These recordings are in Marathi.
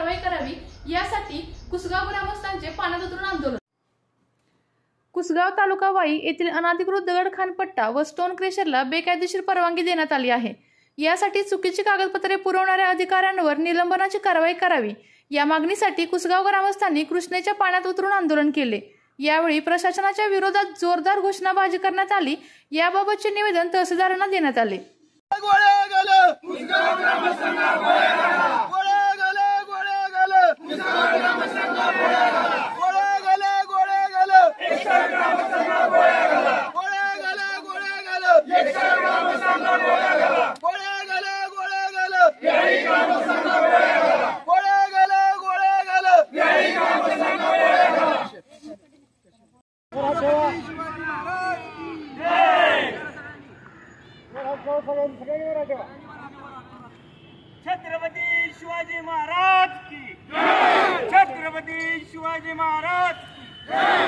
कारवाई करावी यासाठी कुसगाव ग्रामस्थांचे पाण्यात उतरून आंदोलन। कुसगाव तालुका वाई येथील अनधिकृत दगडखाण पट्टा व स्टोन क्रेशरला बेकायदेशीर परवानगी देण्यात आली आहे। यासाठी चुकीची कागदपत्रे पुरवणाऱ्या अधिकाऱ्यांवर निलंबनाची कारवाई करावी या मागणीसाठी कुसगाव ग्रामस्थांनी कृष्णेच्या पाण्यात उतरून आंदोलन केले। यावेळी प्रशासनाच्या विरोधात जोरदार घोषणाबाजी करण्यात आली। याबाबतचे निवेदन तहसीलदारांना देण्यात आले। छत्रपती शिवाजी महाराज की जय। छत्रपती शिवाजी महाराज की जय।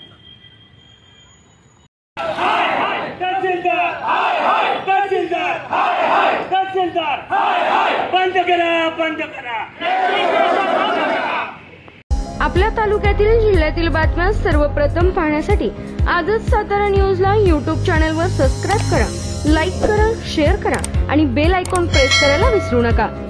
हाय हाय तहसीलदार, हाय हाय तहसीलदार, हाय हाय तहसीलदार, हाय हाय बंद करा, बंद करा। आपल्या तालुक्यातील जिल्ह्यातील बातम्या सर्वप्रथम पाहण्यासाठी आजच सातारा न्यूजला YouTube चॅनलवर सबस्क्राइब करा, लाईक करा, शेअर करा आणि बेल आयकॉन प्रेस करायला विसरू नका।